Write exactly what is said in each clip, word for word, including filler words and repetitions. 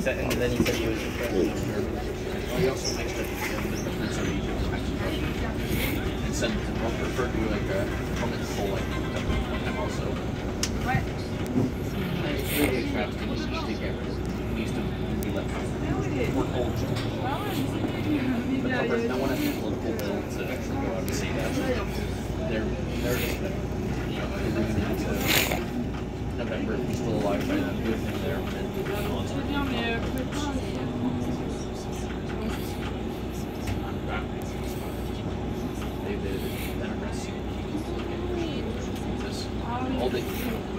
said, and then he said he was impressed. Well, he also mentioned that the difference of Egypt and said that the preferred to be like a permanent full like and also. What? It's really attractive to the cameras. He used to be left more cold. But there's no one has the political will to actually go out and say that. They're they're just you know they're losing into November if he's still alive by then. Good thing there when it they did then arrest you. All they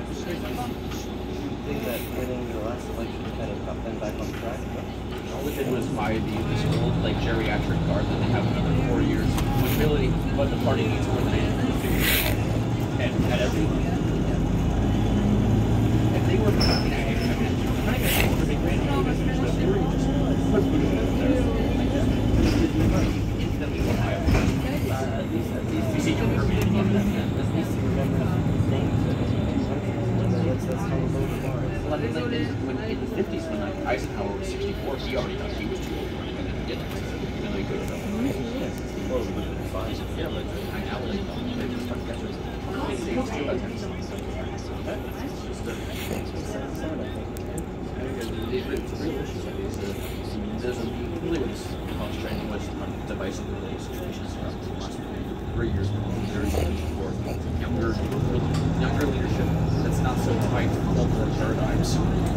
think that winning the last election kind of got them back on track. But all they did was buy the this old like geriatric guard that they have another four years. When really what the party needs more than anything to figure it out. And at every if they were I mean, I mean, I'm not even sure they ran out of business, but they were just put food in there. Like just instantly go high. uh, at least at least You see John Kirby in that. at least he remembers his names. That's that's how the vote was. Well, I mean, like, when in the fifties, when like Eisenhower was sixty-four, he already thought he was too old to run again and get it. Even though he could have done it. Yeah, sixty-four would have been fine. Yeah, but I now they don't. They just start catching. They say it's too bad. It's just a. It's a real issue. There's a really what's concentrating was on divisive related situations throughout the last three years. There's for younger, younger leadership that's not so tight to Cold War paradigms.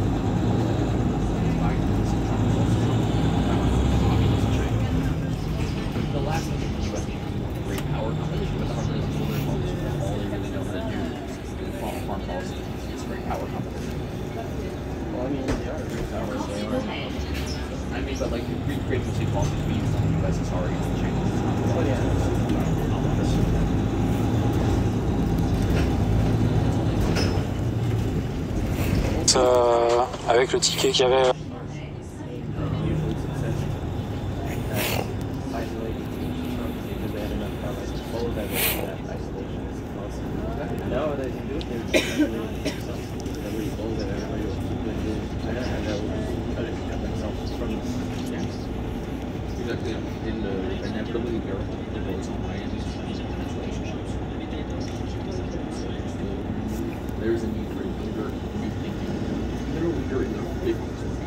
The last thing the U S needs is a great power competition with the Harvard School of All they really know how to do in foreign policy is great power competition. Well, I mean, they are great power, so they are. I mean, but like, the creative state policy to be used on the U S is already the changes. It's not the Oh, yeah. Euh, avec le ticket qu'il y avait. Usually success uh, isolating Trump because they had enough kind of like full evidence that isolation is possible. No, they can do it. They're just really something that we told that everybody will keep doing. And that will just try to cut themselves from this. Yeah. Exactly. In the inevitably Europe devotes on high end relationships. There's a need for younger, new thinking. Literally during the fifties.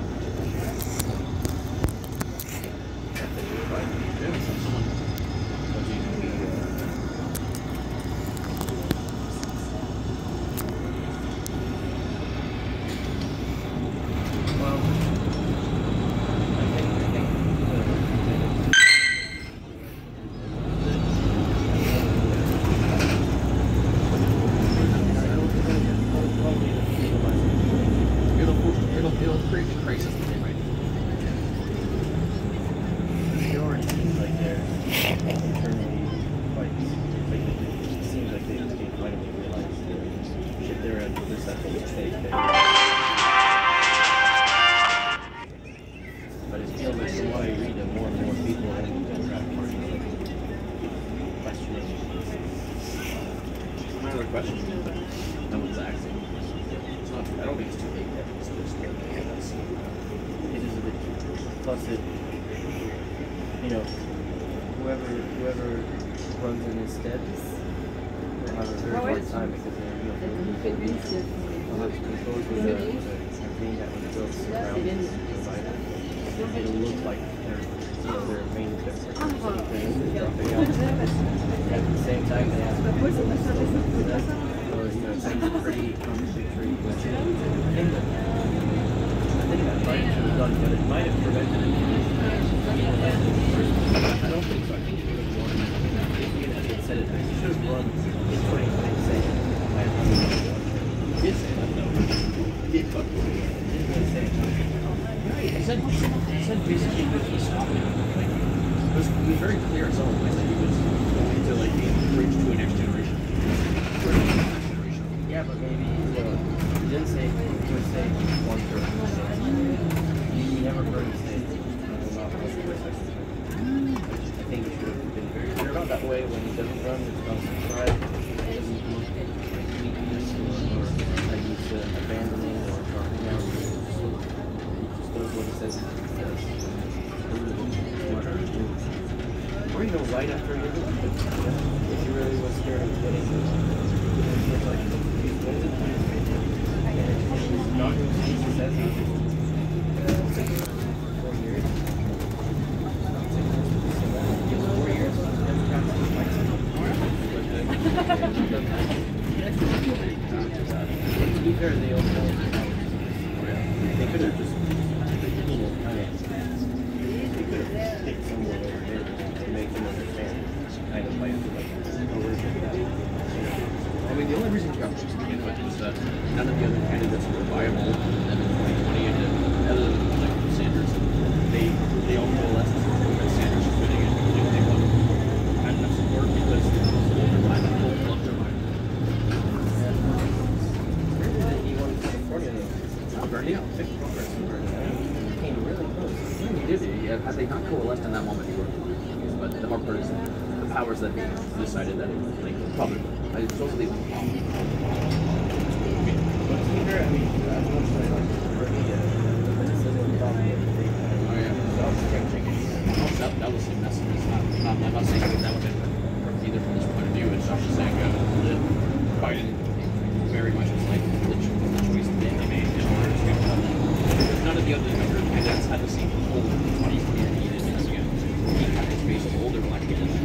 Plus, it, you know, whoever whoever runs in his stead will have a very hard time because they're, you know, they'll have to compose with a, with a campaign that was built around Joe Biden. It'll look like they're, you know, their main objective is dropping out. At the same time, they have to do so, you know, it's actually pretty contradictory. I think that Biden should have done, but it might have prevented it. I don't think so. I think he should have won. He had said it. He should have run in twenty twenty saying, I have nothing to do. He did say that, though. He did, but he didn't really say it. He said, he said basically that he stopped it. Like, it was, it was very clear in some ways that he was going to like be bridge to a next generation. Yeah, but maybe you know, he didn't say he would say one term. You never heard him say I will not run for a second term. I think he should have been very clear about that way when he doesn't run, it's not surprise. It doesn't look like weakness or, or like he's uh, abandoning or dropping out. He just does what he says. says it says. Or you know, right after you do it. If you really was scared of getting it, like, these what is it? Not doing what he says. Four years. Four years. To be fair, they all know. They could have just, you know, kind of, they could have picked someone over there to make them understand, kind of like, like, oh, we're doing that. I mean, the only reason he got pushed to begin with was that none of the other candidates were viable, and then in twenty twenty, and then other than like Sanders, they they all coalesced that Sanders was winning it. They, they won had enough support because it was older line and the older line. He won California, though. Bernie, yeah, pick Congress. He came really close. He did. He, had they not coalesced in that moment, he would have. But the hard part is the powers that be decided that it was like probably. I totally. But to be fair, I mean, as much as I like Bernie, uh, this isn't a problem with the Oh yeah. That, that was the message. It's not, not, I'm not saying that that would have been perfect either from this point of view. It's not just saying uh, that Biden very much was like the, cho- the choice that they made in order to get done. Because none of the other other candidates had the same hold in twenty twenty that he did in Michigan. He had his base of older black candidates.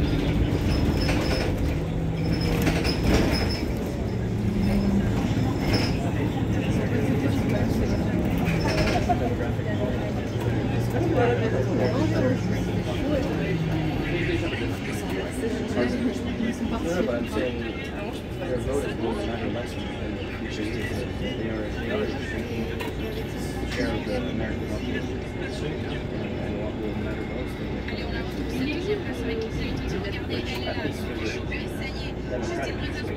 No, but I'm saying their vote is going to matter less than the future years. They are, they are shrinking the share of the American population. And what will matter most in the coming elections, which at least for the Democratic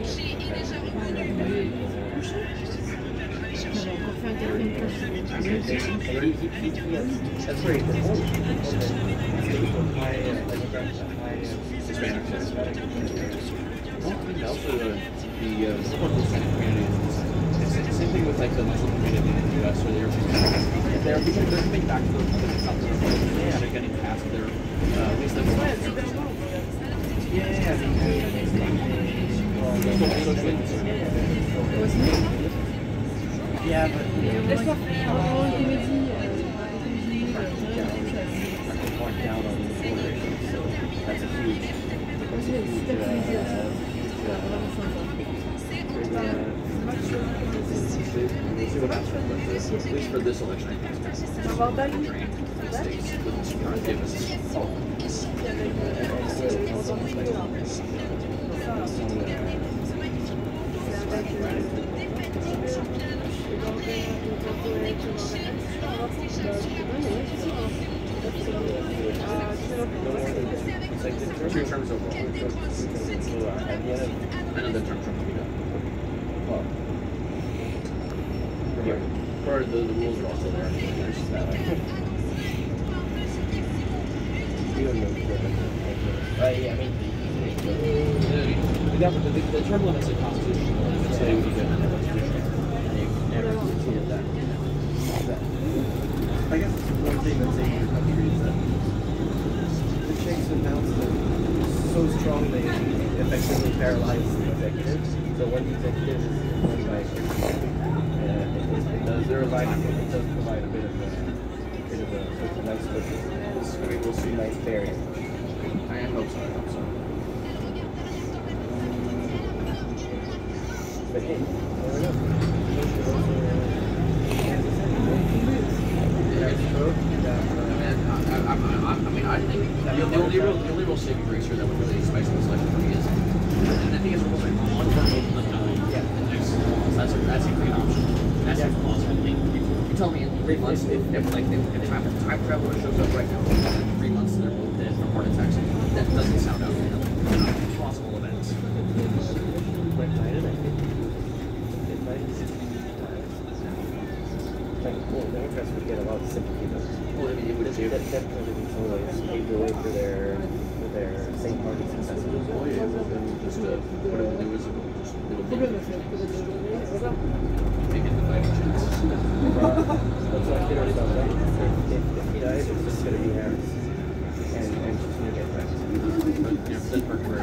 that's where he performed. High, high, Hispanic Well, I mean, also the, the uh, support of the Hispanic community is it's the same thing with like the Muslim community in the U S or the European They're because they're coming back to their Republicans, not the Republicans. Yeah, they're getting past their uh, at least that's yeah, but L'espoir. En comédie. walk down on the border, so that's a huge, that's a huge, uh, We'll see what happens, but uh, at least for this election, I think it's going to drain the states with this current give us it's like the two terms overall. at the end of Another term Trump will be done. well, Or the, the rules are also there. There's that. you don't know. Uh, yeah, I mean, The, the, the, the term limits are constitutional. It's a never succeeded that. I guess one thing that's in your country is that the checks and balances are so strong they effectively paralyze the executive. So when the executive is run by a uh, it, it does there provide it does provide a bit of a bit of a sort of nice cushion. We'll, we'll see nice barrier. I hope so. I hope so. But hey, there we go. I, I, I, I mean, I think the, the only real, the only real saving grace here that would really spice this election for me is, and I think it's almost like one term open the time. Yeah. And next, that's a that's a great option. That's a plausible thing. You tell me in three months if, if like if, if time time traveler shows up right now, in three months they're both dead from heart attacks. That doesn't sound out there. They're not plausible events. Like Biden, I think. If Biden's like, well, Democrats would get a lot of sympathy though. Well, I mean, it would That definitely in some ways paved the way for their for their same party successors. Oh yeah, well then just uh, what it would do is it would just it would make it the fighting chance. That's what I feel about that. If Denmark for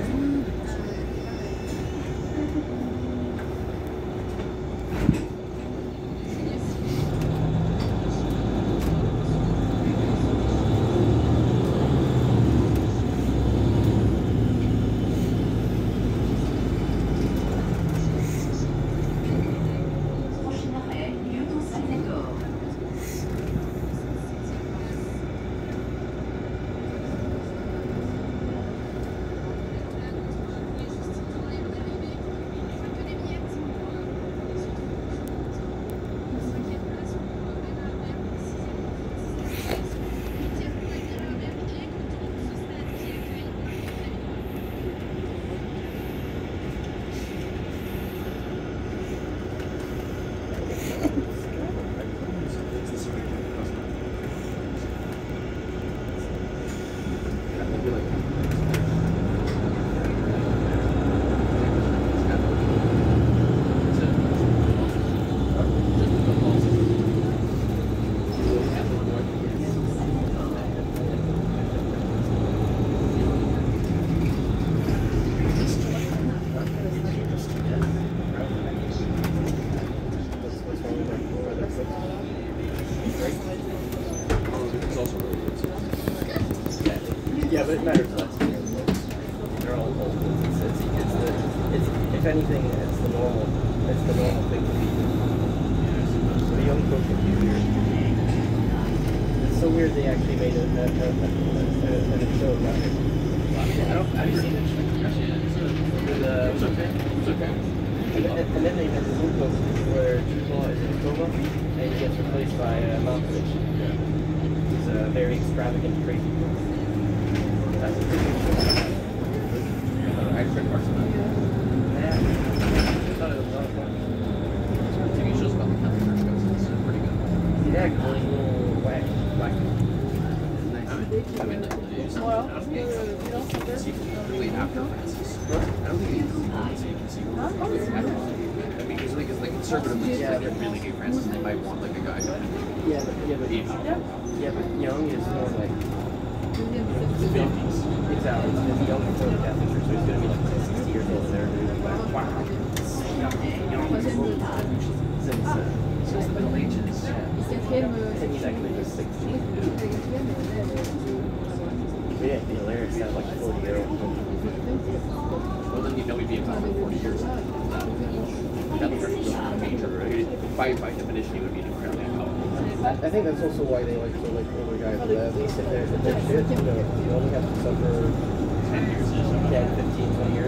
Yeah, but it matters less. They're all old. It's, it's, it's the, it's, if anything, it's the normal, it's the normal thing to be. So the young folks are weird. It's so weird they actually made a, a, a, a, a, a show about it. I don't, have you seen it? With, uh, it's okay. It's okay. And, and, and then they have the old folks where Jude is in a coma and he gets replaced by uh, Malkovich. He's a very extravagant, crazy person. That's a pretty good show. I read parts of that. Yeah. I thought it was a lot of fun. T V shows about the Catholic Church goes, it's uh, pretty good. Yeah, going a little whack, whack. I mean, it's not out of the you can see really after Francis. I don't think it's so you can see really after. I mean, because like, like conservatively, Yeah, like, really hate Francis, they might want like a guy who Yeah, but yeah, but yeah, but Young is more like fifties. exactly. It's young before the Catholic Church, so he's gonna be like sixty years old there. Like, wow. Since uh, Since the Middle Ages. and he's actually just sixteen. But yeah, it'd be hilarious to have like a forty year old. Well, then you know he'd be about like forty years old. Catholic Church is a major, right? By, by definition, he would be an incredibly powerful. I think that's also why they like to like older guys. But at least if they're, if they're shit, you know, you only have to suffer ten years or so. ten, fifteen, twenty years.